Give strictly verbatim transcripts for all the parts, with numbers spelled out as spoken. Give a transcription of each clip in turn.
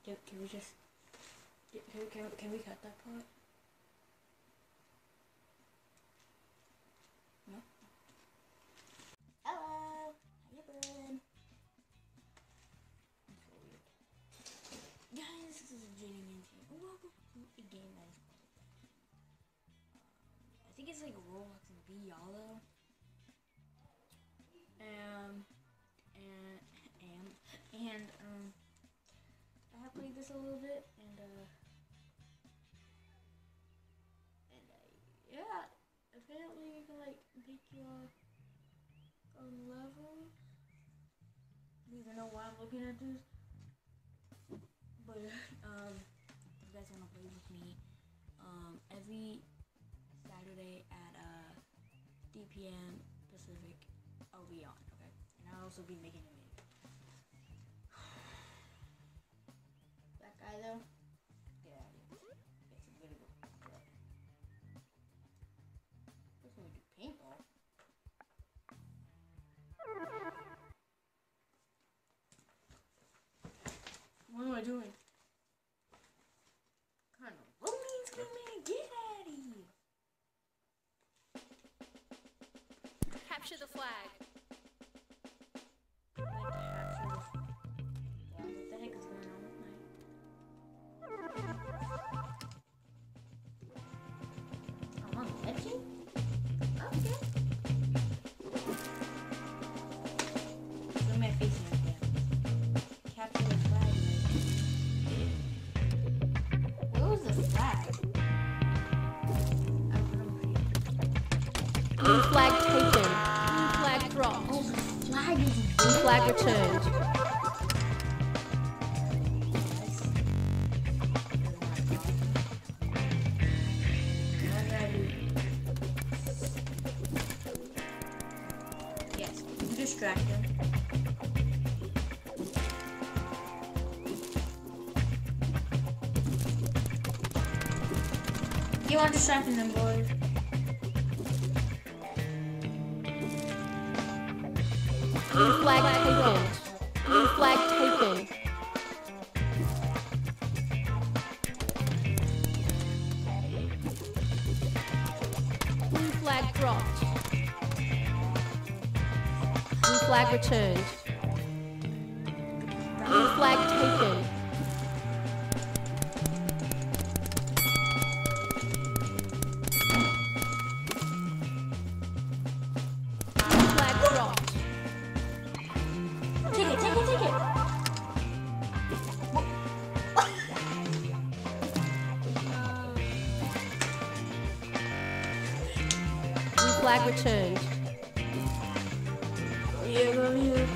Can, can we just... Can, can, can we cut that part? No? Hello! How you doing? That's so weird. Guys, this is Jaden and welcome to a game that is called... Um, I think it's like Roblox and V R though. Um, and, and, and, um... I have played this a little bit, and, uh, and, uh, yeah, apparently you can, like, make your own levels. I don't even know why I'm looking at this, but, um, if you guys want to play with me, um, every Saturday at, uh, three p m Pacific, I'll be on, okay? And I'll also be making a video. Guy though, get out of here. It's a really good play. That's when we do paintball. What am I doing? Kind of roommate's coming. Get out of here. Capture the flag. Like capture the flag. Yeah, what the heck is going on with my... I'm on legend? Okay. Look at my face in the camera. Capture the flag. Where was the flag? I don't know. Blue flag taken. Blue flag dropped. Oh, the flag is Blue flag returned. Distract him. You want distracting them, boys? Blue flag taken. Blue flag taken. Blue flag dropped. Blue flag returned. Blue flag taken. Blue flag dropped. Take it, take it, take it! Blue flag returned. Yeah, go here.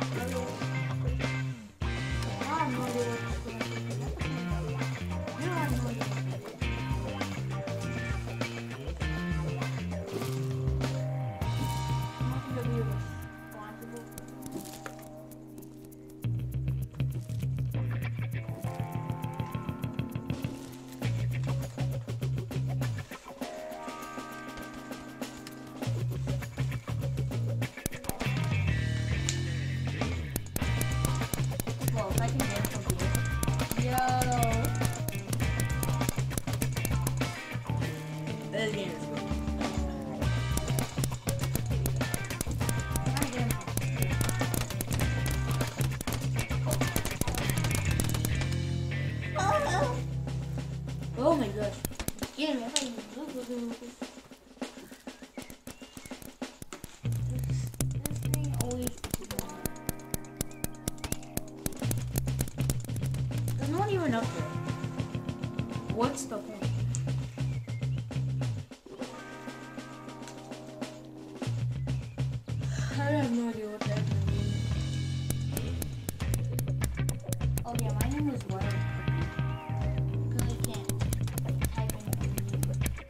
This game is good. Oh my gosh. Get me. This, this thing always. There's no one even up there. What's the point? I have no idea what that means. Oh yeah, my name was Wild because I can't type anything.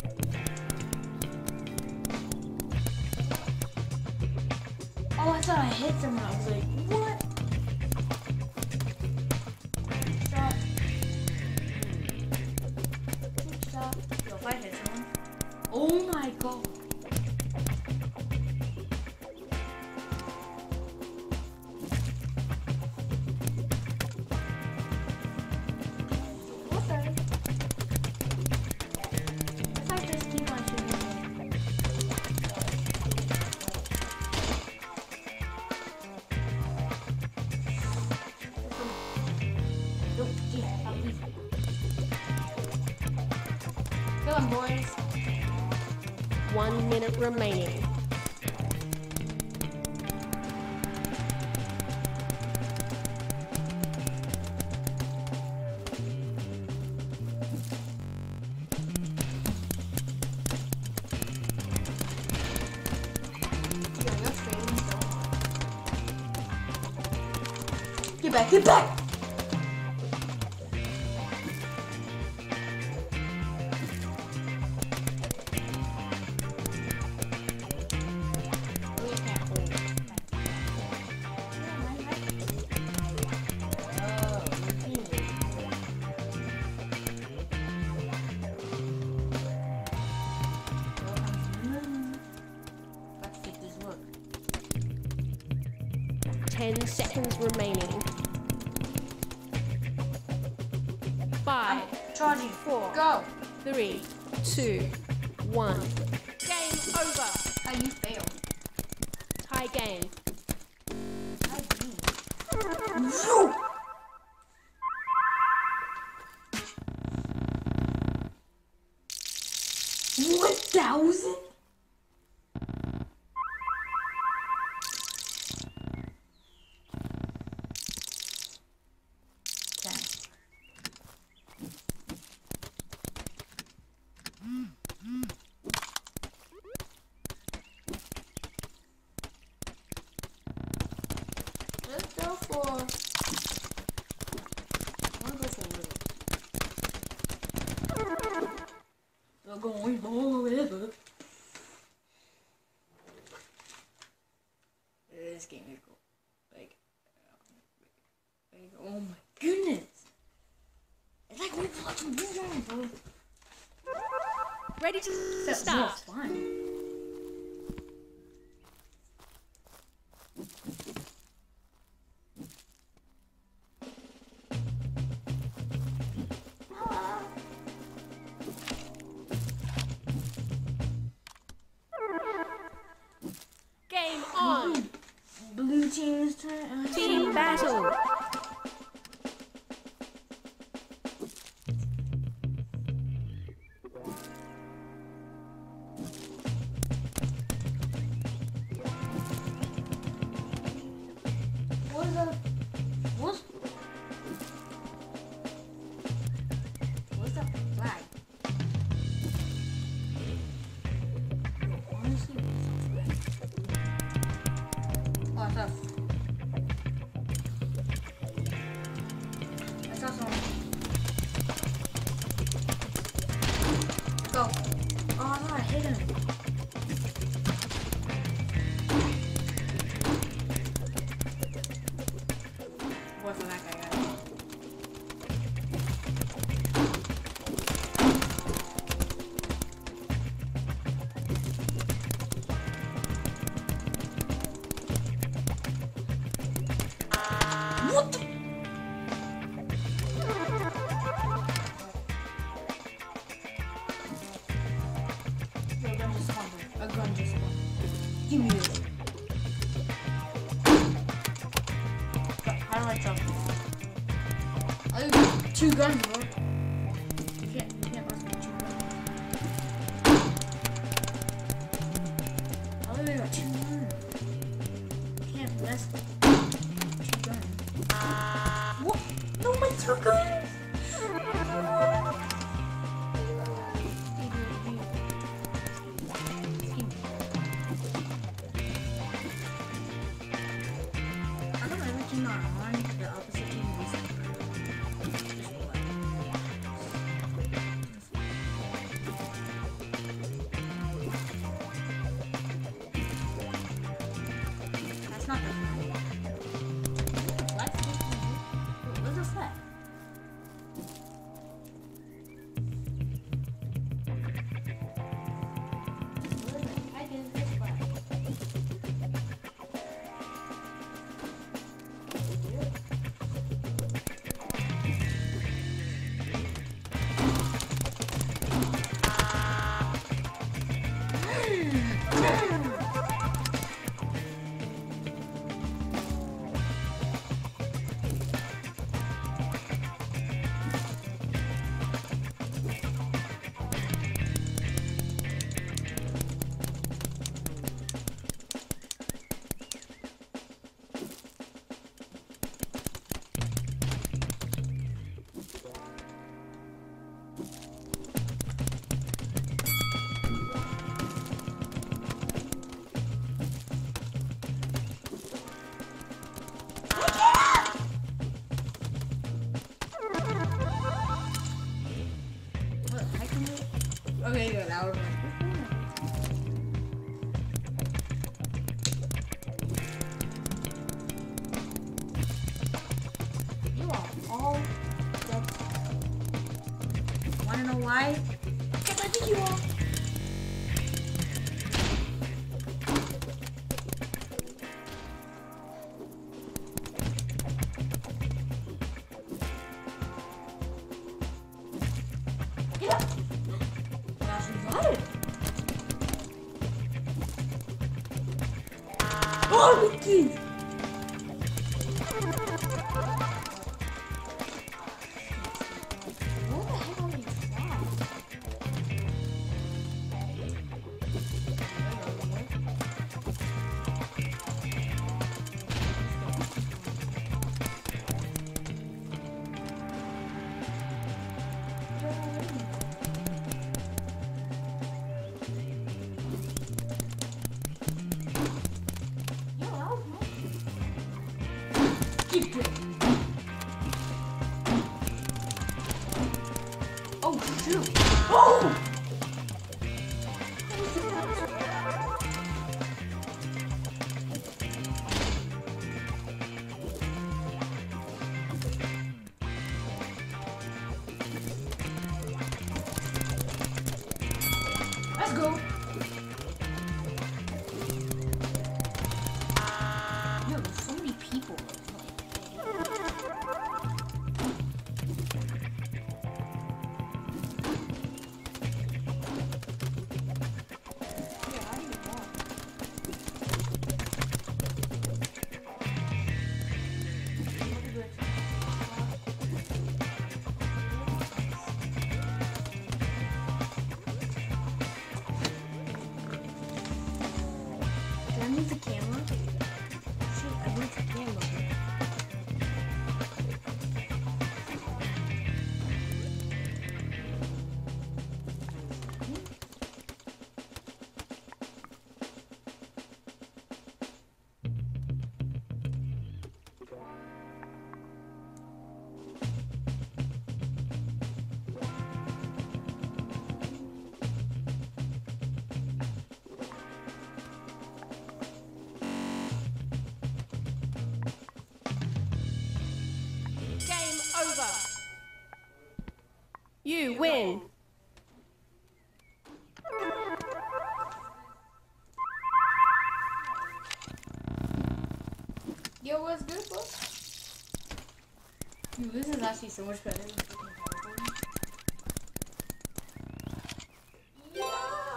Oh, I thought I hit someone. I was like, what? Stop. Stop. Yo, if I hit someone. Oh my god. Kill him, boys. One minute remaining. Get back, get back! Ten seconds remaining. Five, Charging. four, Go. three, two, one. Game over. How you fail? Tie game. How you? No. One thousand? Let's go for. I wanna go for little. We're going forever. This game is cool. Like, like, oh my goodness! It's like Roblox and this game, bro. Ready to That's start. fun. Game on. Blue team's turn. Uh, Team battle. What's up? What's What's the flag? Honestly, what's the flag? Oh, I thought. I saw someone. Go. Oh, I thought I hit him. What for that guy got? What the? A gun just spawned. A gun just spawned. Give me this. How do I jump? I have two guns, bro. You can't, you can't rush me with two guns. I literally got two guns. You can't mess with two guns. What? No, my two guns! How come every team not on the opposite team is just black? That's not the flag. What's the flag? Where's the flag? I was like, you are all dead. Wanna know why? Because I think you are. Yeah. Gosh, we got it. Oh, Mickey! What the heck are we from? Keep it. Oh shoot! Oh! Let's go. Yo, there's so many people. Did I move the camera? Shoot, I moved the camera. Game over. You win. Yo, what's good, bro? Dude, this is actually so much better than freaking Paintball. Yeah.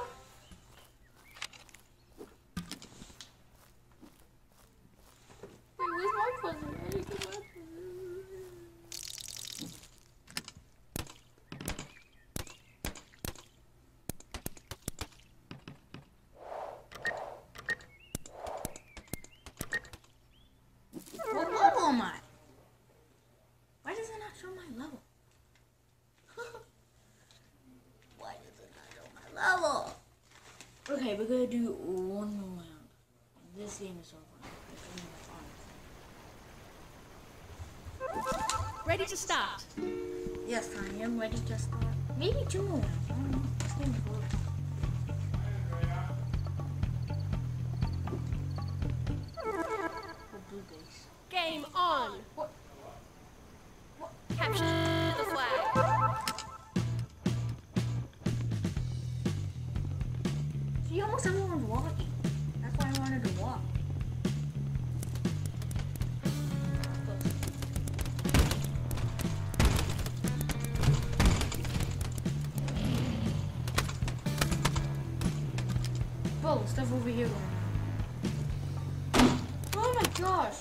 Wait, where's my puzzle? Where did you get my puzzle? What level am I? Why does it not show my level? Why does it not show my level? Okay, we're gonna do one more round. This game is so fun. Ready to start. Yes, I am ready to start. Maybe two more rounds. I don't know. This game is really fun. Blue base. Game on. What? What? Capture the flag. See, almost everyone's walking. That's why I wanted to walk. Whoa, stuff over here. Oh my gosh.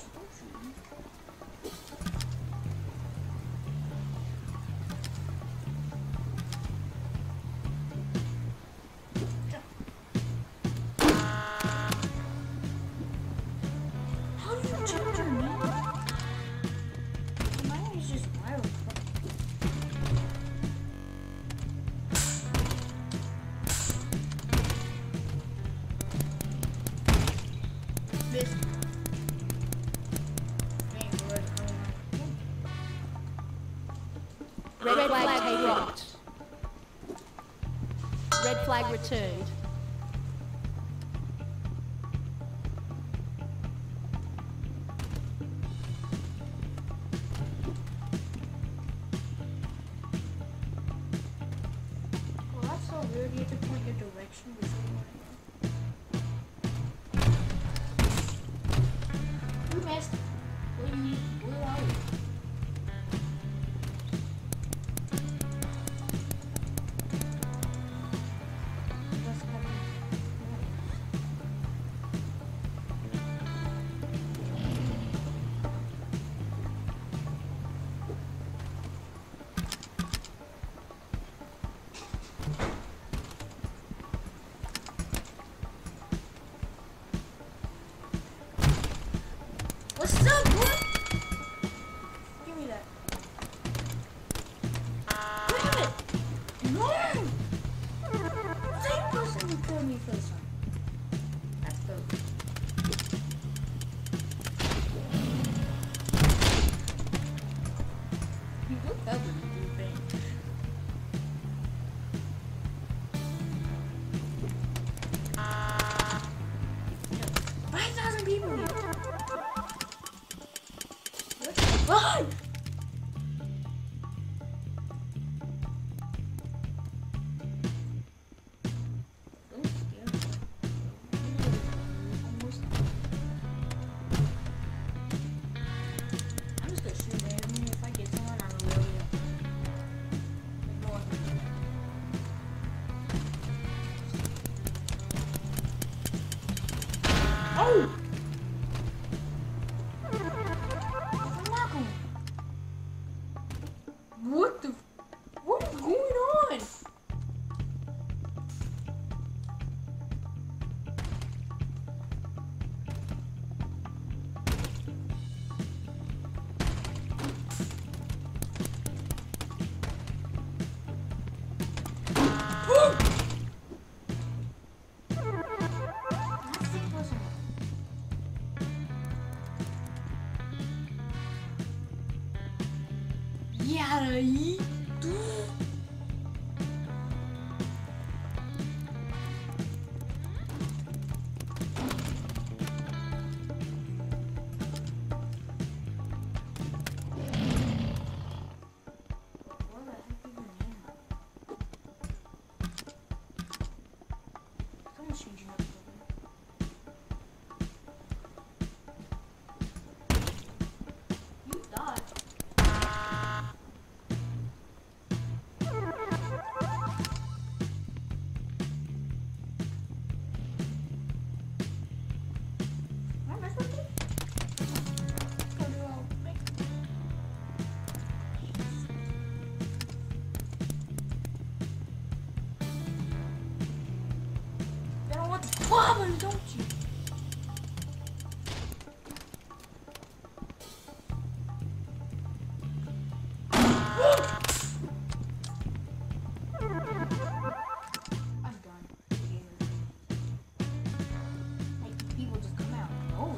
How do you change your name? Mine is just wild. This. Red flag dropped. Red flag returned. Well, that's so weird. You have to point your direction before you want to go. You missed. What do you need? Where are you? What's up, boy? Give me that. Damn it! No! Same person who killed me first time. That's dope. You look better than you think. five thousand people here. Run! Don't scare me. Almost. I'm just gonna shoot randomly. If I get someone, I'm gonna really ignore them. Oh! What the? What is going on? Yeah, aí. Changing up. You thought. Problem, don't you? I'm done. Like, people just come out and go.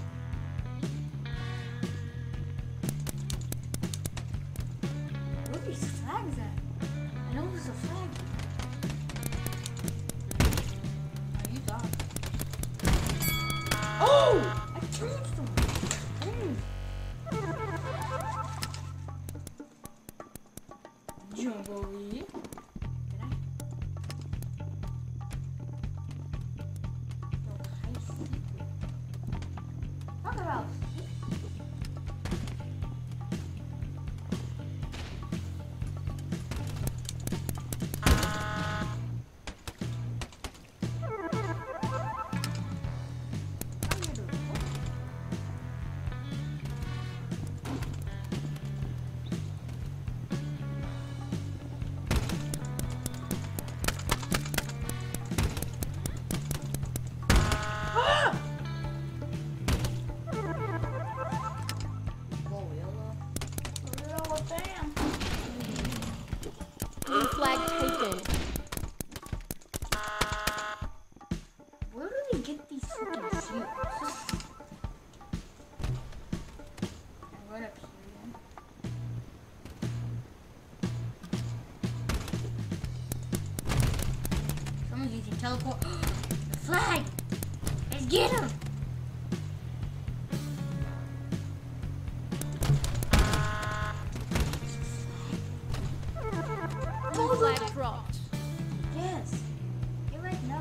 Where are these flags at? I know there's a flag. Oh! I killed someone! Mm. Jump over here. Did I? No, high secret. Talk about teleport. The flag! Let's get him! Blue flag dropped. Yes. Get right now.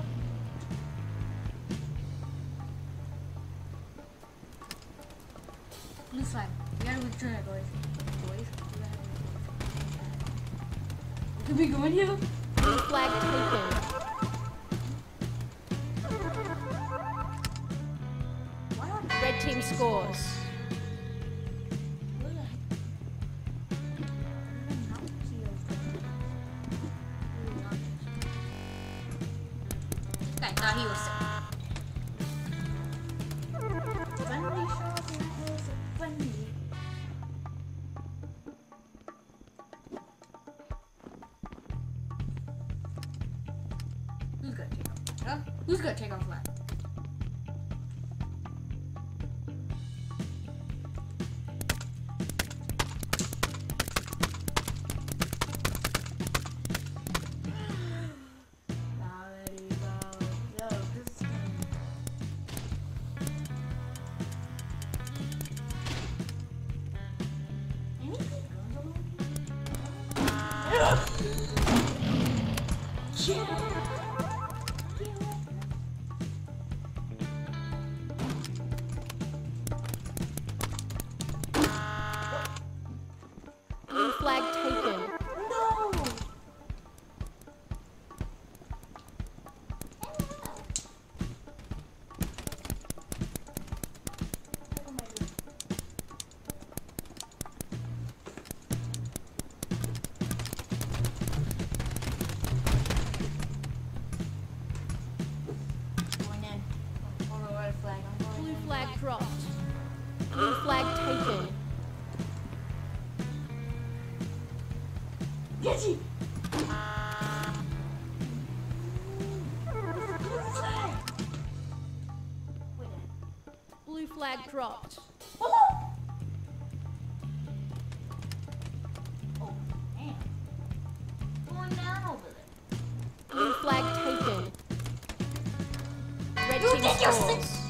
Blue flag. We gotta return it, boys. Boys, we gotta return it. Can we go in here? Blue flag taken. Red team scores. I thought he was sick. Friendly shot and it was friendly. Who's gonna take off? Huh? Who's gonna take off left? Blue flag taken. No! Blue flag dropped. Blue flag taken. Get you! Blue flag dropped. Oh! Oh, man. Going down over there. Blue flag taken. Red You team think you're scores. sick?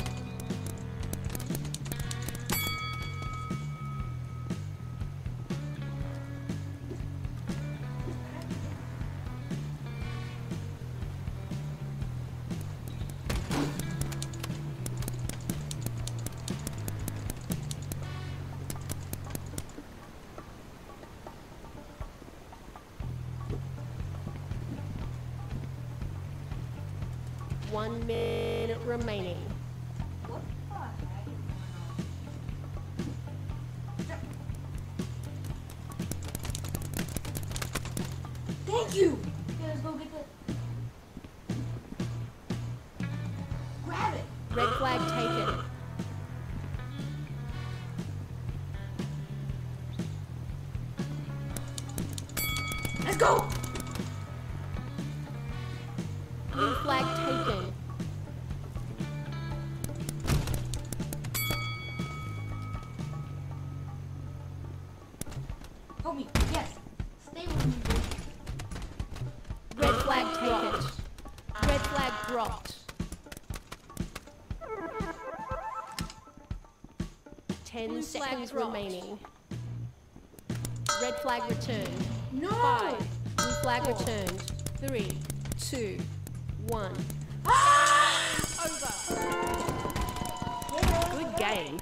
One minute remaining. What the heck is going on? Thank you! Okay, let's go get the... Grab it! Red flag taken. Let's go! Blue flag taken. Help me, yes. Stay with me. Red flag taken. Red flag dropped. Ten Blue flag seconds dropped. remaining. Red flag returned. No! Five. Blue flag returned. Three, two, one. Ah! Over. Yeah. Good game.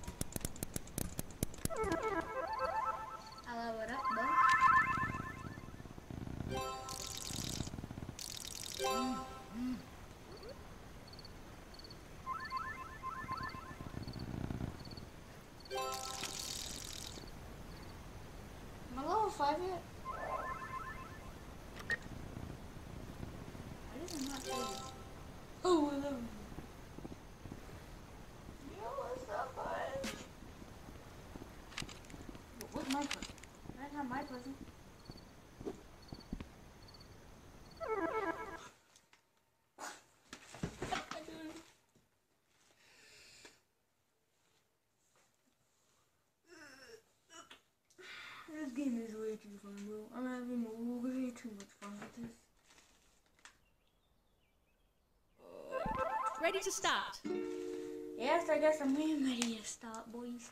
I love it up, bro. Am I level five yet? Why does it not say it? Oh, I love it. Yo, what's up, bud? What's my present? That's not my present. This game is way too fun, bro. I'm having way too much fun with this. ready to start. Yes, I guess I'm ready to start, boys.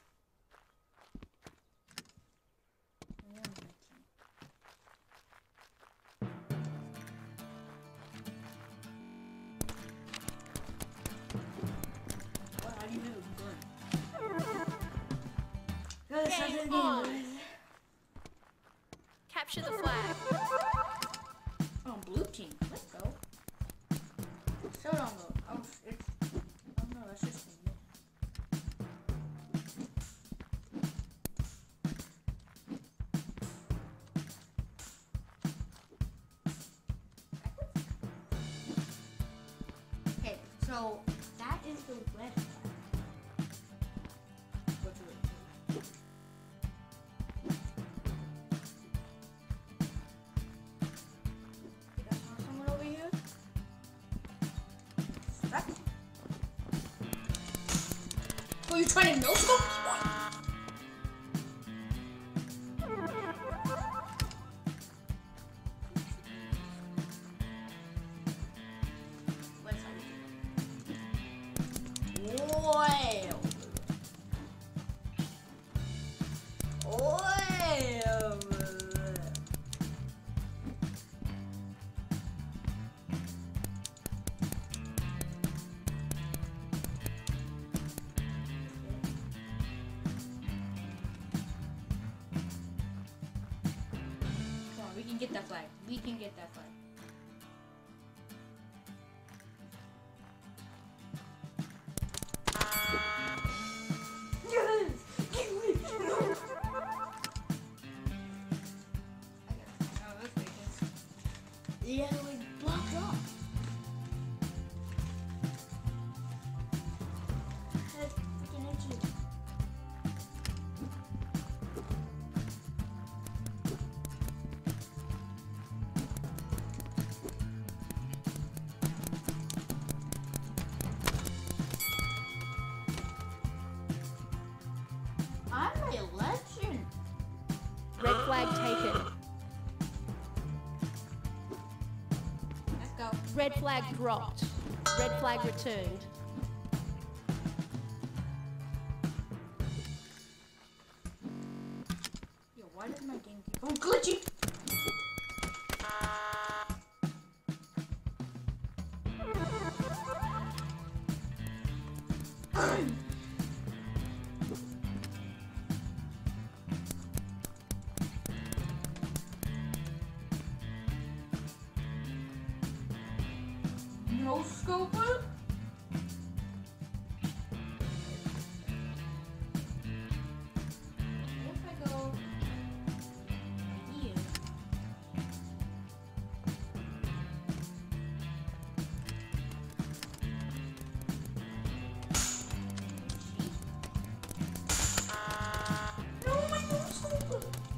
Well, how do you know it's good? Good, start this Game game, on. boys. Capture the flag. Oh, blue team. Let's go. Still don't go. Oh, it's. Oh no, that's just me. Okay, so that is the red flag. What's the red flag? Did I saw someone over here? Stop. Oh, you trying to no scope? Wait, sorry. Oil. Oil. Come on, we can get that flag. We can get that flag. Yes! Get it! No! I guess I know this way, 'cause the other way blocked off. That's freaking itchy. I'm a legend. Red flag taken. Let's go. Red flag dropped. Red flag returned. Yo, why does my game keep on glitching? No scoper? What if I go here? No, my no scoper!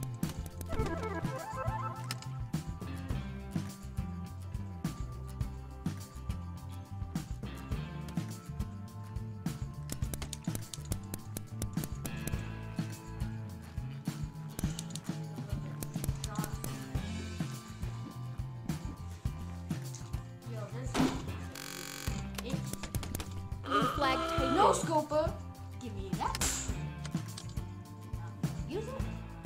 Yo, this it's Blue flag taken. no scoper. Give me that. Use it.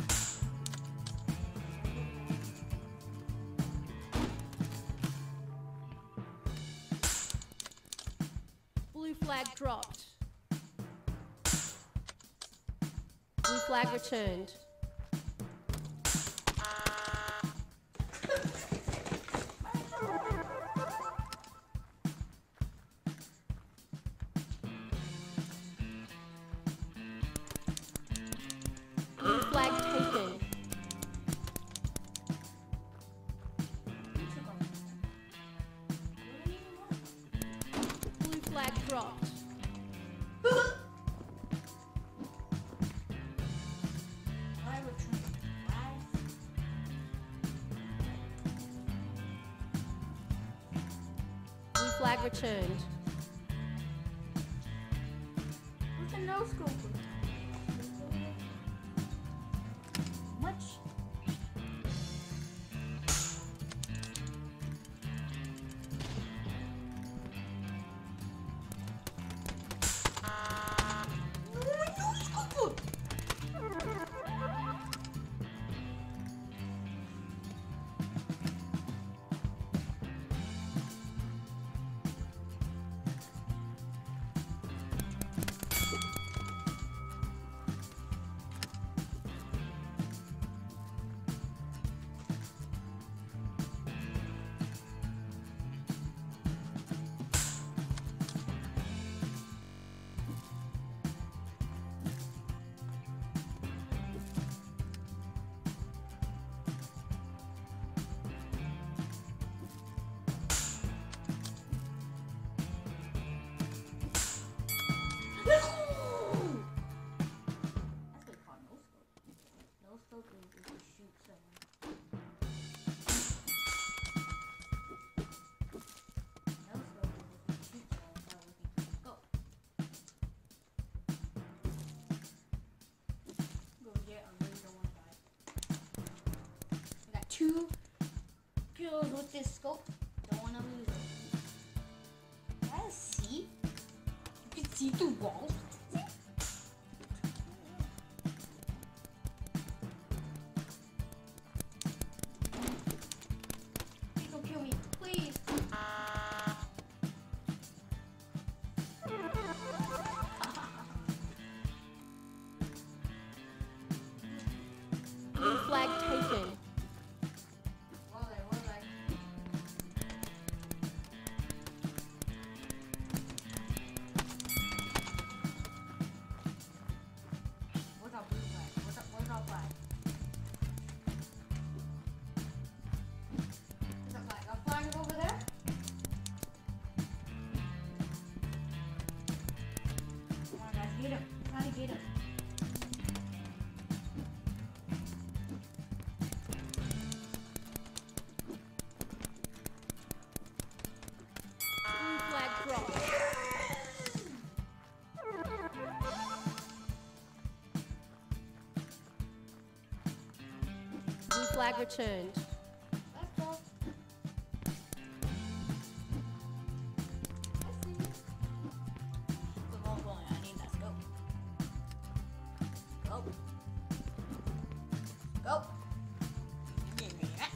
Blue flag dropped. Blue flag returned. Blue flag taken. Blue flag dropped. I return five. Blue flag returned. What's a no scoper? Much. two kills with this scope. Don't wanna lose it. Guys, see? You can see through walls. Please don't kill me, please. Blue flag taken. Well, there was I. What's our blue flag? What's our, what's our flag? What's our flag? Our flag is over there? Come on, guys, get him. Try to get him. Blue flag dropped. Blue flag returned. Let's go. Let's see. The long bowling, I need that scope. Go. Go. Give me that.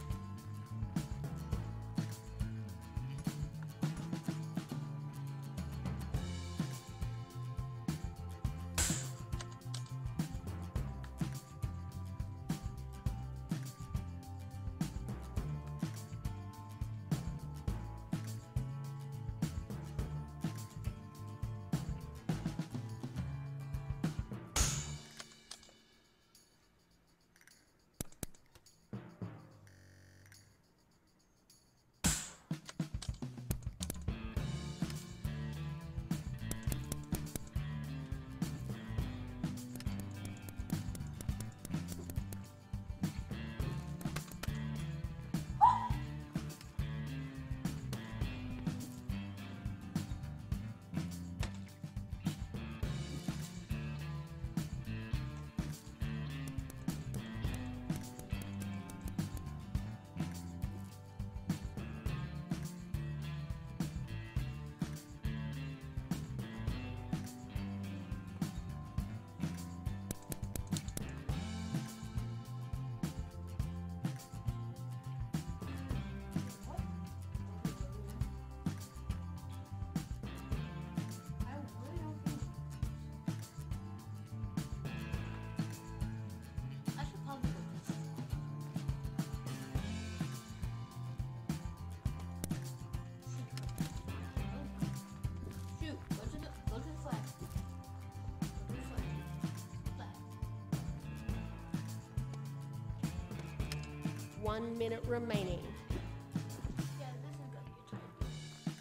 One minute remaining. Yeah, this is gonna be a tight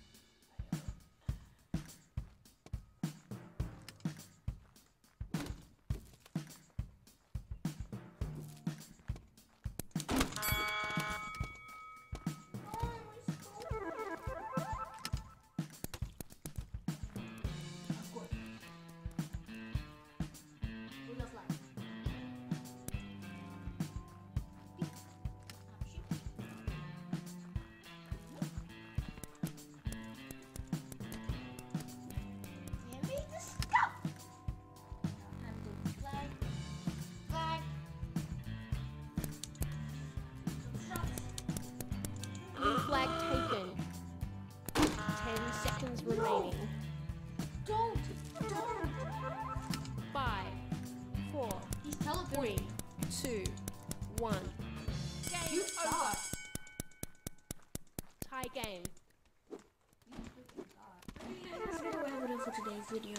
Of course. Who's the flag? Blue flag taken. Ten seconds remaining. Don't! Don't! Five, four, He's teleporting. three, two, one. Game You over. suck. Tie game. That's gonna wrap it up for today's video.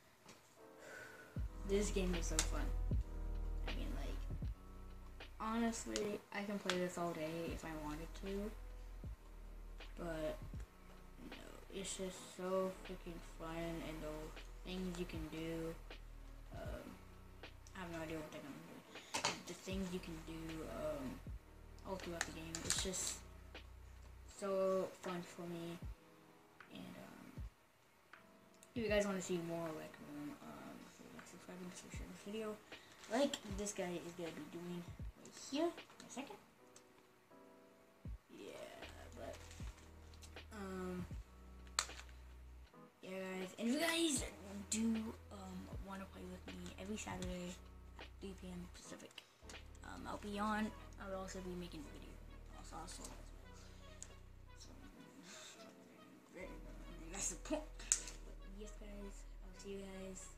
This game is so fun. I mean, like, honestly, I can play this all day if I wanted to. But, you know, it's just so freaking fun, and the things you can do. Um, I have no idea what they're gonna do. The things you can do um, all throughout the game. It's just so fun for me. And um, if you guys want to see more, like, um, um, like subscribing to share this video, like this guy is gonna be doing right here in a second. every Saturday at three p m Pacific. Um, I'll be on. I will also be making a video. Also, also as well. So, that's the point. But yes, guys. I'll see you guys